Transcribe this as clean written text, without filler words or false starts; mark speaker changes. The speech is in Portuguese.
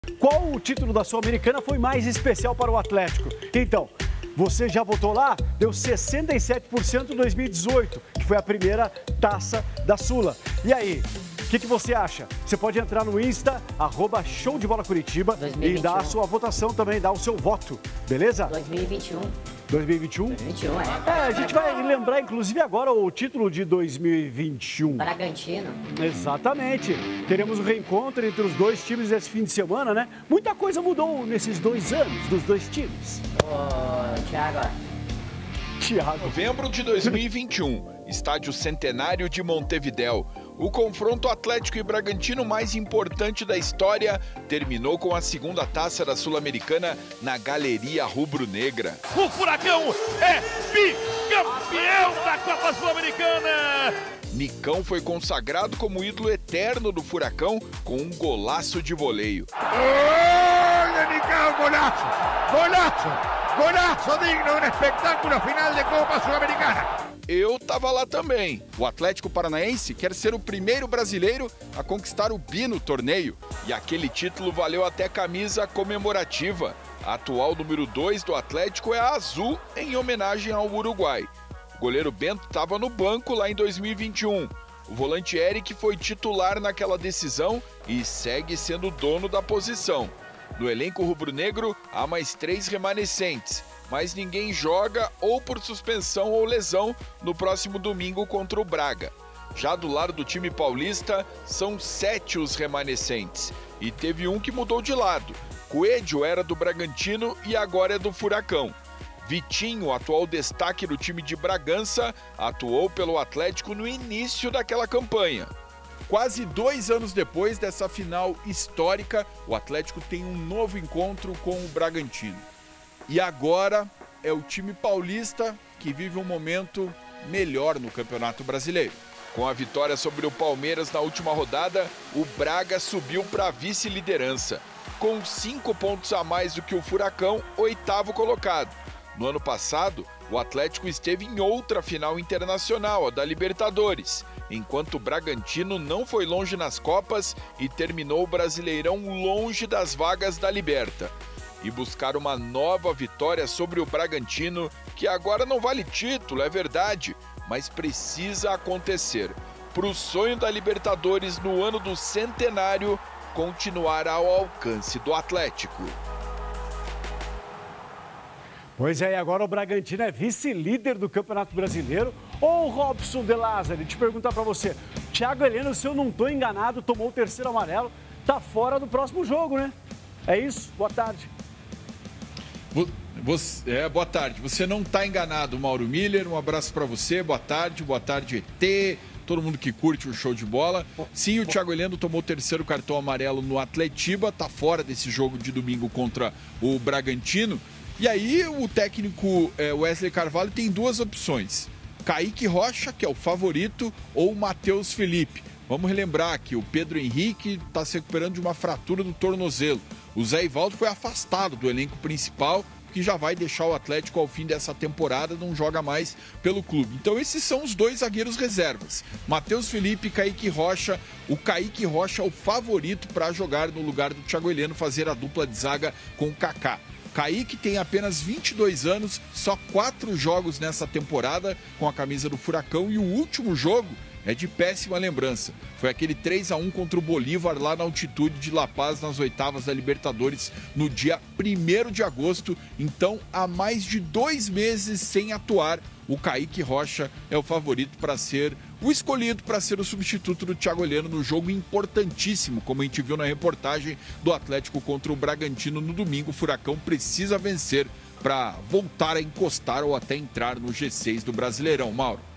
Speaker 1: Qual o título da Sul-Americana foi mais especial para o Atlético? Então, você já votou lá? Deu 67% em 2018, que foi a primeira taça da Sula. E aí, o que você acha? Você pode entrar no Insta, @showdebolacuritiba e dar a sua votação também, dar o seu voto, beleza?
Speaker 2: 2021.
Speaker 1: 2021?
Speaker 2: 2021,
Speaker 1: a gente vai lembrar, inclusive, agora o título de 2021.
Speaker 2: Bragantino.
Speaker 1: Exatamente. Teremos um reencontro entre os dois times esse fim de semana, né? Muita coisa mudou nesses 2 anos dos dois times.
Speaker 2: Ô, Thiago.
Speaker 3: Novembro de 2021, Estádio Centenário de Montevidéu. O confronto Atlético e Bragantino mais importante da história terminou com a segunda taça da Sul-Americana na Galeria Rubro-Negra.
Speaker 4: O Furacão é bicampeão da Copa Sul-Americana!
Speaker 3: Nicão foi consagrado como ídolo eterno do Furacão com um golaço de voleio.
Speaker 4: Olha, Nicão, golaço! Golaço! Golaço digno de um espetáculo final de Copa Sul-Americana!
Speaker 3: Eu tava lá também.
Speaker 5: O Atlético Paranaense quer ser o primeiro brasileiro a conquistar o bi no torneio.
Speaker 3: E aquele título valeu até camisa comemorativa. A atual número 2 do Atlético é a azul, em homenagem ao Uruguai. O goleiro Bento estava no banco lá em 2021. O volante Eric foi titular naquela decisão e segue sendo dono da posição. No elenco rubro-negro, há mais 3 remanescentes, mas ninguém joga ou por suspensão ou lesão no próximo domingo contra o Braga. Já do lado do time paulista, são 7 os remanescentes. E teve um que mudou de lado. Coelho era do Bragantino e agora é do Furacão. Vitinho, atual destaque do time de Bragança, atuou pelo Atlético no início daquela campanha.
Speaker 5: Quase 2 anos depois dessa final histórica, o Atlético tem um novo encontro com o Bragantino. E agora é o time paulista que vive um momento melhor no Campeonato Brasileiro.
Speaker 3: Com a vitória sobre o Palmeiras na última rodada, o Braga subiu para a vice-liderança. Com 5 pontos a mais do que o Furacão, 8º colocado. No ano passado, o Atlético esteve em outra final internacional, a da Libertadores, enquanto o Bragantino não foi longe nas Copas e terminou o Brasileirão longe das vagas da Liberta. E buscar uma nova vitória sobre o Bragantino, que agora não vale título, é verdade, mas precisa acontecer. Para o sonho da Libertadores no ano do centenário continuar ao alcance do Atlético.
Speaker 1: Pois é, e agora o Bragantino é vice-líder do Campeonato Brasileiro. Ô, Robson de Lázari, te perguntar pra você. Thiago Heleno, se eu não tô enganado, tomou o 3º amarelo, tá fora do próximo jogo, né? É isso? Boa tarde.
Speaker 5: Boa tarde. Você não tá enganado, Mauro Miller. Um abraço pra você. Boa tarde, ET. Todo mundo que curte o show de bola. Sim, o Thiago Heleno tomou o 3º cartão amarelo no Atletiba, tá fora desse jogo de domingo contra o Bragantino. E aí o técnico Wesley Carvalho tem 2 opções. Kaique Rocha, que é o favorito, ou Matheus Felipe. Vamos relembrar que o Pedro Henrique está se recuperando de uma fratura do tornozelo. O Zé Ivaldo foi afastado do elenco principal, que já vai deixar o Atlético ao fim dessa temporada, não joga mais pelo clube. Então esses são os 2 zagueiros reservas. Matheus Felipe e Kaique Rocha. O Kaique Rocha é o favorito para jogar no lugar do Thiago Heleno, fazer a dupla de zaga com o Kaká. Kaique tem apenas 22 anos, só 4 jogos nessa temporada com a camisa do Furacão e o último jogo é de péssima lembrança. Foi aquele 3-1 contra o Bolívar lá na altitude de La Paz nas 8º da Libertadores no dia 1º de agosto. Então, há mais de 2 meses sem atuar, o Kaique Rocha é o favorito para ser o escolhido para ser o substituto do Thiago Heleno no jogo importantíssimo, como a gente viu na reportagem do Atlético contra o Bragantino no domingo. O Furacão precisa vencer para voltar a encostar ou até entrar no G6 do Brasileirão, Mauro.